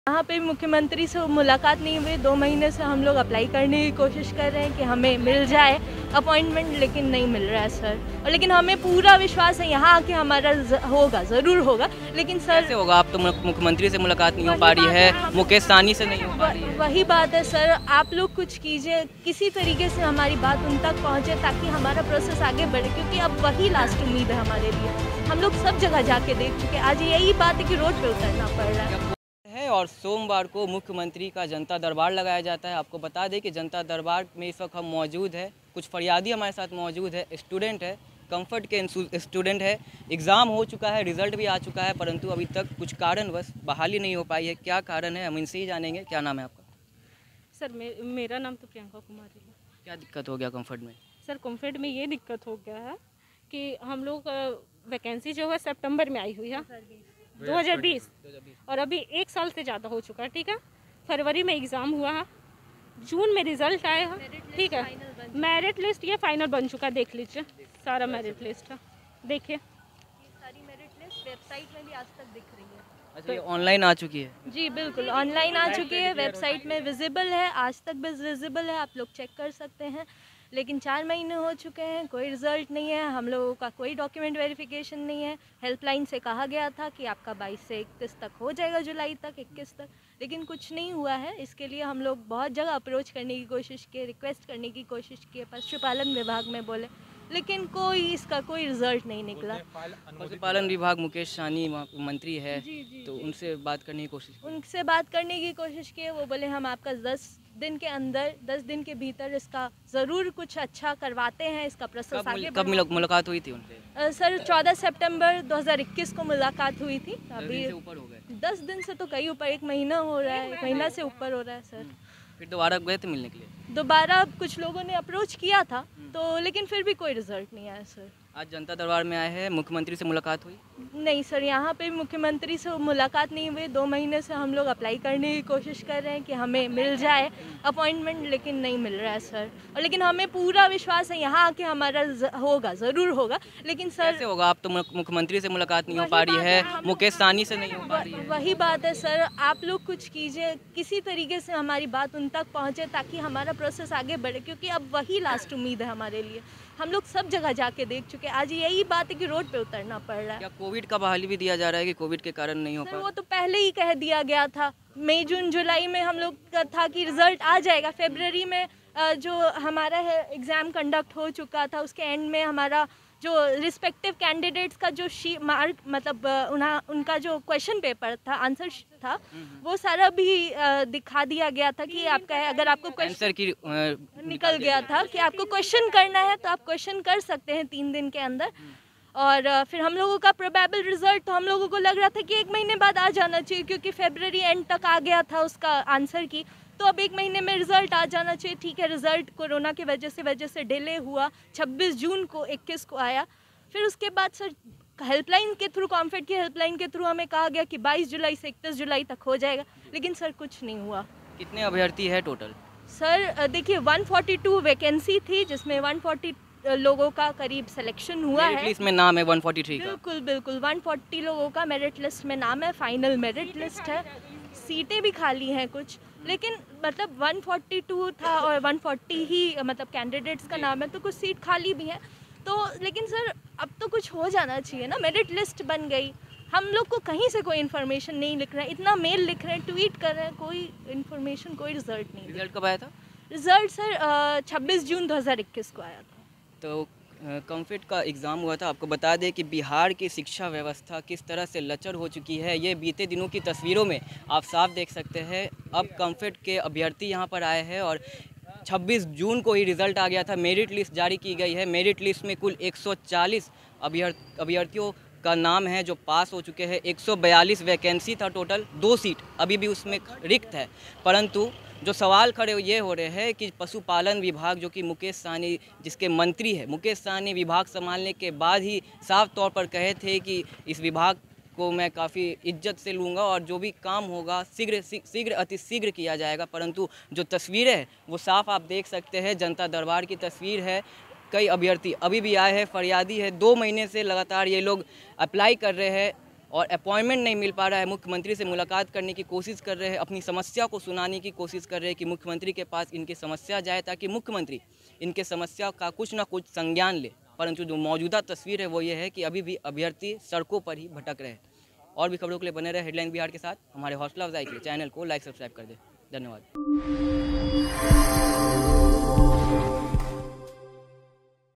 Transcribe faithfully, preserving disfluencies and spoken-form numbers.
यहाँ पे मुख्यमंत्री से मुलाकात नहीं हुई। दो महीने से हम लोग अप्लाई करने की कोशिश कर रहे हैं कि हमें मिल जाए अपॉइंटमेंट, लेकिन नहीं मिल रहा है सर। और लेकिन हमें पूरा विश्वास है यहाँ आके हमारा ज, होगा, ज़रूर होगा। लेकिन सर कैसे होगा? आप तो मुख्यमंत्री से मुलाकात नहीं हो पा रही है, मुकेश साहनी से नहीं हो पा रही है। वही बात है सर, आप लोग कुछ कीजिए, किसी तरीके से हमारी बात उन तक पहुँचे ताकि हमारा प्रोसेस आगे बढ़े, क्योंकि अब वही लास्ट उम्मीद है हमारे लिए। हम लोग सब जगह जाके देख चुके, आज यही बात है कि रोड पे उतरना पड़ रहा है। और सोमवार को मुख्यमंत्री का जनता दरबार लगाया जाता है। आपको बता दें कि जनता दरबार में इस वक्त हम मौजूद है, कुछ फरियादी हमारे साथ मौजूद है, स्टूडेंट है, कंफर्ट के स्टूडेंट है। एग्ज़ाम हो चुका है, रिजल्ट भी आ चुका है, परंतु अभी तक कुछ कारणवश बहाली नहीं हो पाई है। क्या कारण है, हम इनसे ही जानेंगे। क्या नाम है आपका? सर मे, मेरा नाम तो प्रियंका कुमारी है। क्या दिक्कत हो गया कंफर्ट में? सर कंफर्ट में ये दिक्कत हो गया है कि हम लोग वैकेंसी जो है सितंबर में आई हुई है दो हज़ार बीस, और अभी एक साल से ज़्यादा हो चुका है। ठीक है, फरवरी में एग्ज़ाम हुआ है, जून में रिजल्ट आया है। ठीक है, मेरिट लिस्ट ये फाइनल बन चुका है, देख लीजिए, सारा मेरिट लिस्ट है, देखिए सारी मेरिट लिस्ट वेबसाइट में भी आज तक दिख रही है। अच्छा, ये ऑनलाइन आ चुकी है? जी बिल्कुल, ऑनलाइन आ चुकी है, वेबसाइट में विजिबल है, आज तक भी विजिबल है, आप लोग चेक कर सकते हैं। लेकिन चार महीने हो चुके हैं, कोई रिज़ल्ट नहीं है, हम लोगों का कोई डॉक्यूमेंट वेरिफिकेशन नहीं है। हेल्पलाइन से कहा गया था कि आपका बाईस से इकतीस तक हो जाएगा, जुलाई तक, इक्कीस तक, लेकिन कुछ नहीं हुआ है। इसके लिए हम लोग बहुत जगह अप्रोच करने की कोशिश की, रिक्वेस्ट करने की कोशिश की, पशुपालन विभाग में बोले, लेकिन कोई इसका कोई रिजल्ट नहीं निकला। पशुपालन विभाग मुकेश साहनी मंत्री है, जी, जी, तो जी। उनसे बात करने की कोशिश की। उनसे बात करने की कोशिश की, वो बोले हम आपका दस दिन के अंदर दस दिन के भीतर इसका ज़रूर कुछ अच्छा करवाते हैं, इसका प्रोसेस आगे। कब मुलाकात हुई थी उनसे? आ, सर चौदह सितंबर दो हज़ार इक्कीस को मुलाकात हुई थी। अभी से ऊपर हो गए? दस दिन से तो कई ऊपर, एक महीना हो रहा है, एक महीना से ऊपर हो रहा है सर। फिर दोबारा गए थे मिलने के लिए? दोबारा कुछ लोगों ने अप्रोच किया था, तो लेकिन फिर भी कोई रिजल्ट नहीं आया सर। आज जनता दरबार में आए हैं, मुख्यमंत्री से मुलाकात हुई? नहीं सर, यहाँ पे मुख्यमंत्री से मुलाकात नहीं हुई। दो महीने से हम लोग अप्लाई करने की कोशिश कर रहे हैं कि हमें मिल जाए अपॉइंटमेंट, लेकिन नहीं मिल रहा है सर। और लेकिन हमें पूरा विश्वास है यहाँ आके हमारा ज, होगा, ज़रूर होगा। लेकिन सर कैसे होगा? आप तो मुख्यमंत्री से मुलाकात नहीं हो पा रही है, मुकेश साहनी से नहीं हो पा रही है। वही बात है सर, आप लोग कुछ कीजिए, किसी तरीके से हमारी बात उन तक पहुँचे ताकि हमारा प्रोसेस आगे बढ़े, क्योंकि अब वही लास्ट उम्मीद है हमारे लिए। हम लोग सब जगह जाके देख चुके, आज यही बात है कि रोड पे उतरना पड़ रहा है। क्या कोविड का बहाली भी दिया जा रहा है कि कोविड के कारण नहीं हो पा? वो तो पहले ही कह दिया गया था, मई जून जुलाई में हम लोग का था कि रिजल्ट आ जाएगा। फरवरी में जो हमारा है एग्ज़ाम कंडक्ट हो चुका था, उसके एंड में हमारा जो रिस्पेक्टिव कैंडिडेट्स का जो शी मार्क मतलब उन्हा, उनका जो क्वेश्चन पेपर था, आंसर था, वो सारा भी दिखा दिया गया था कि आपका है, अगर आपको क्वेश्चन की निकल गया था कि आपको क्वेश्चन करना है तो आप क्वेश्चन कर सकते हैं तीन दिन के अंदर। और फिर हम लोगों का प्रोबेबल रिजल्ट तो हम लोगों को लग रहा था कि एक महीने बाद आ जाना चाहिए, क्योंकि फरवरी एंड तक आ गया था उसका आंसर की, तो अब एक महीने में रिजल्ट आ जाना चाहिए। ठीक है, रिजल्ट कोरोना की वजह से वजह से डिले हुआ, छब्बीस जून को इक्कीस को आया। फिर उसके बाद सर हेल्पलाइन के थ्रू, कॉम्फेड की हेल्पलाइन के थ्रू हमें कहा गया कि बाईस जुलाई से इकतीस जुलाई तक हो जाएगा, लेकिन सर कुछ नहीं हुआ। कितने अभ्यर्थी है टोटल? सर देखिए, एक सौ बयालीस वैकेंसी थी, जिसमें एक सौ चालीस लोगों का करीब सिलेक्शन हुआ है। लिस्ट में नाम है एक सौ तैंतालीस का? बिल्कुल बिल्कुल, एक सौ चालीस लोगों का मेरिट लिस्ट में नाम है, फाइनल मेरिट लिस्ट है। सीटें भी खाली हैं कुछ, लेकिन मतलब एक सौ बयालीस था और एक सौ चालीस ही मतलब कैंडिडेट्स का नाम है, तो कुछ सीट खाली भी है। तो लेकिन सर अब तो कुछ हो जाना चाहिए ना, मेरिट लिस्ट बन गई, हम लोग को कहीं से कोई इन्फॉर्मेशन नहीं लिख रहे हैं, इतना मेल लिख रहे हैं, ट्वीट कर रहे हैं, कोई इन्फॉर्मेशन, कोई रिजल्ट नहीं। रिजल्ट कब आया था? रिजल्ट सर छब्बीस जून दो हज़ार इक्कीस को आया था। तो कंफर्ट का एग्ज़ाम हुआ था। आपको बता दें कि बिहार की शिक्षा व्यवस्था किस तरह से लचर हो चुकी है, ये बीते दिनों की तस्वीरों में आप साफ देख सकते हैं। अब कंफर्ट के अभ्यर्थी यहाँ पर आए हैं और छब्बीस जून को ही रिज़ल्ट आ गया था, मेरिट लिस्ट जारी की गई है। मेरिट लिस्ट में कुल एक सौ चालीस अभ्यर्थियों का नाम है जो पास हो चुके हैं। एक सौ बयालीस वैकेंसी था टोटल, दो सीट अभी भी उसमें रिक्त है। परंतु जो सवाल खड़े ये हो रहे हैं कि पशुपालन विभाग, जो कि मुकेश साहनी जिसके मंत्री है, मुकेश साहनी विभाग संभालने के बाद ही साफ तौर पर कहे थे कि इस विभाग को मैं काफ़ी इज्जत से लूँगा और जो भी काम होगा शीघ्र शीघ्र अति शीघ्र किया जाएगा। परंतु जो तस्वीरें हैं वो साफ आप देख सकते हैं, जनता दरबार की तस्वीर है। कई अभ्यर्थी अभी भी आए हैं, फरियादी है, दो महीने से लगातार ये लोग अप्लाई कर रहे हैं, और अपॉइंटमेंट नहीं मिल पा रहा है। मुख्यमंत्री से मुलाकात करने की कोशिश कर रहे हैं, अपनी समस्या को सुनाने की कोशिश कर रहे हैं कि मुख्यमंत्री के पास इनकी समस्या जाए ताकि मुख्यमंत्री इनके समस्या का कुछ ना कुछ संज्ञान ले। परंतु जो मौजूदा तस्वीर है वो ये है कि अभी भी अभ्यर्थी सड़कों पर ही भटक रहे हैं। और भी खबरों के लिए बने रहे हेडलाइन बिहार के साथ। हमारे हौसला अफजाई के लिए चैनल को लाइक सब्सक्राइब कर दें। धन्यवाद।